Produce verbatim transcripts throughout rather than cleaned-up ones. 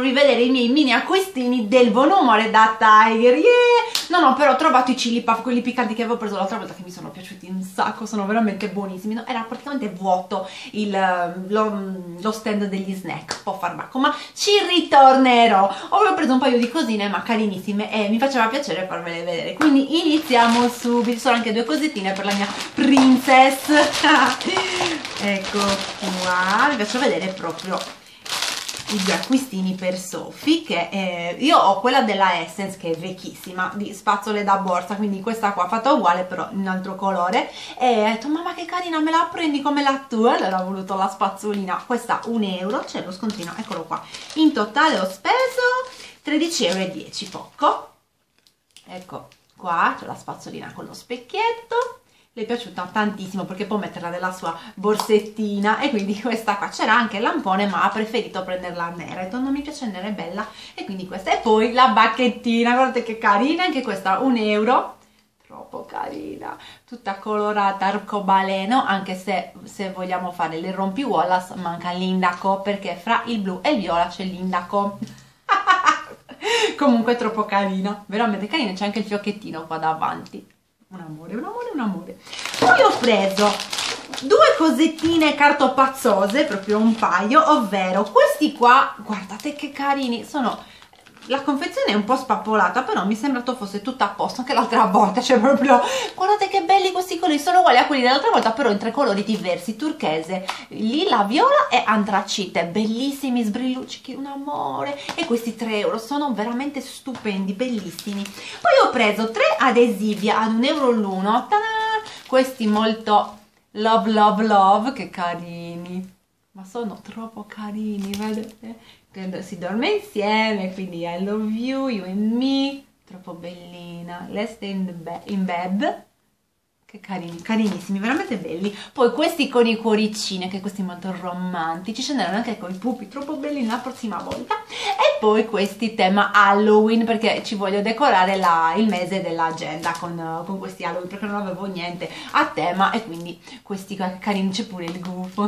farvi vedere i miei mini acquistini del buon umore da Tiger. Yeah! Non ho però trovato i chili puff, quelli piccanti che avevo preso l'altra volta, che mi sono piaciuti un sacco, sono veramente buonissimi. No, era praticamente vuoto il, lo, lo stand degli snack, un po' farbacco, ma ci ritornerò. Ho preso un paio di cosine ma carinissime e mi faceva piacere farvele vedere, quindi iniziamo subito. Sono anche due cosettine per la mia princess. Ecco qua, vi faccio vedere proprio i due acquistini per Sophie, che eh, io ho quella della Essence che è vecchissima, di spazzole da borsa, quindi questa qua fatta uguale però in un altro colore, e ho detto mamma che carina, me la prendi come la tua? Allora ho voluto la spazzolina, questa un euro, c'è lo scontrino, eccolo qua. In totale ho speso tredici e dieci euro, poco. Ecco qua c'è la spazzolina con lo specchietto. Le è piaciuta tantissimo perché può metterla nella sua borsettina, e quindi questa qua. C'era anche il lampone ma ha preferito prenderla nera, ha detto non mi piace il nero, è bella, e quindi questa. E poi la bacchettina, guardate che carina, anche questa un euro, troppo carina, tutta colorata arcobaleno, anche se se vogliamo fare le rompiuola manca l'indaco, perché fra il blu e il viola c'è l'indaco. Comunque è troppo carina, veramente carina, c'è anche il fiocchettino qua davanti. Un amore, un amore, un amore. Poi ho preso due cosettine cartopazzose, proprio un paio, ovvero questi qua, guardate che carini, sono, la confezione è un po' spappolata, però mi è sembrato fosse tutta a posto anche l'altra volta, cioè proprio, guardate che belli questi colori, sono uguali a quelli dell'altra volta, però in tre colori diversi, turchese, lila, viola e antracite, bellissimi, sbrilluccichi, un amore, e questi tre euro sono veramente stupendi, bellissimi. Poi ho preso tre adesivi ad un euro l'uno, questi molto love love love, che carini, ma sono troppo carini, vedete? Si dorme insieme, quindi I love you, you and me, troppo bellina. Let's stay in, bed, in bed, che carini, carinissimi, veramente belli. Poi questi con i cuoricini, che questi molto romantici, ce n'erano anche con i pupi, troppo belli la prossima volta. E poi questi tema Halloween, perché ci voglio decorare la, il mese dell'agenda con, con questi Halloween, perché non avevo niente a tema, e quindi questi carini, c'è pure il gufo.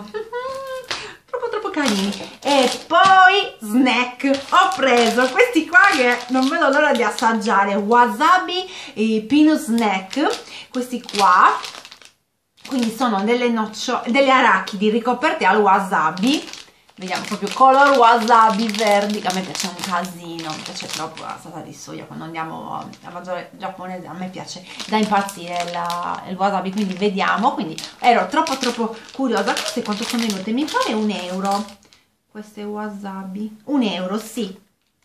Troppo troppo carini. E poi snack, ho preso questi qua che non vedo l'ora di assaggiare, wasabi e peanut snack, questi qua, quindi sono delle nocciole, delle arachidi ricoperte al wasabi, vediamo, proprio color wasabi verdi, che a me piace un casino, mi piace troppo la salsa di soia quando andiamo a mangiare giapponese, a me piace da impazzire la, il wasabi, quindi vediamo. Quindi ero troppo troppo curiosa. Queste quanto sono venute? Mi pare un euro, queste wasabi, un euro, sì.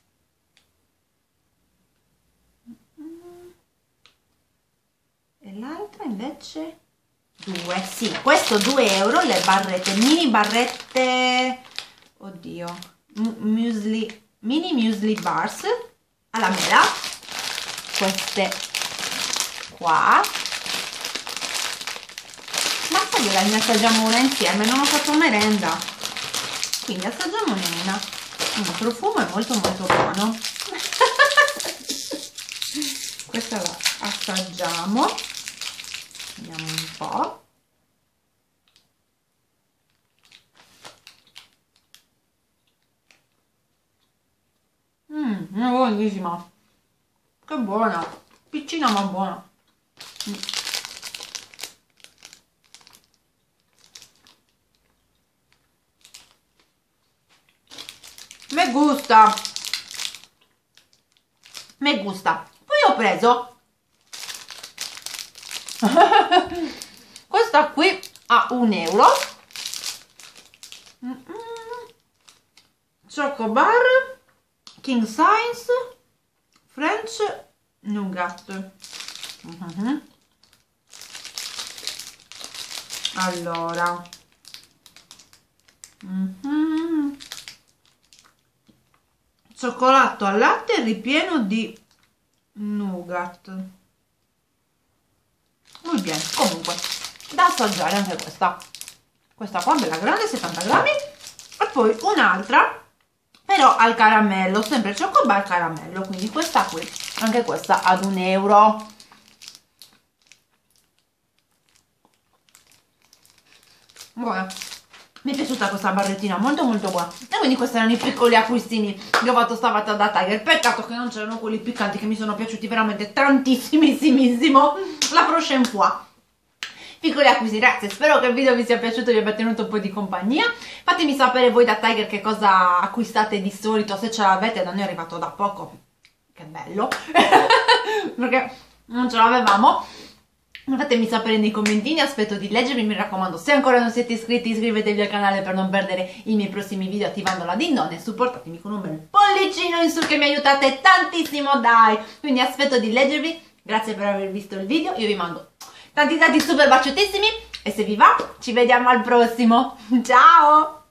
E l'altra invece due, sì, questo due euro, le barrette, mini barrette, oddio, muesli, mini muesli bars alla mela, queste qua. Ma sai che ne assaggiamo una insieme, non ho fatto merenda, quindi assaggiamone una. Il profumo è molto molto buono. Questa la assaggiamo, vediamo un po'. Mmm, è buonissima, che buona, piccina ma buona. Mm. Me gusta, me gusta. Poi ho preso questa qui a un euro, mm -mm. Choco Bar King Size French Nougat. Mm-hmm. Allora, mm-hmm. Cioccolato al latte ripieno di nougat. Muy bien, comunque da assaggiare anche questa. Questa qua bella grande, settanta grammi. E poi un'altra però al caramello, sempre Choco Bar caramello, quindi questa qui, anche questa ad un euro. Buona, Mi è piaciuta questa barrettina, molto molto buona. E quindi questi erano i piccoli acquistini che ho fatto stavolta da Tiger. Peccato che non c'erano quelli piccanti che mi sono piaciuti veramente tantissimissimo. La prochaine fois. Piccoli acquisti, ragazzi, spero che il video vi sia piaciuto e vi abbia tenuto un po' di compagnia. Fatemi sapere voi da Tiger che cosa acquistate di solito, se ce l'avete. Da noi è arrivato da poco, che bello, perché non ce l'avevamo. Fatemi sapere nei commentini, aspetto di leggervi, mi raccomando, se ancora non siete iscritti iscrivetevi al canale per non perdere i miei prossimi video attivando la dindone e supportatemi con un bel pollicino in su che mi aiutate tantissimo, dai! Quindi aspetto di leggervi, grazie per aver visto il video, io vi mando tanti tanti super baciottissimi e se vi va ci vediamo al prossimo, ciao!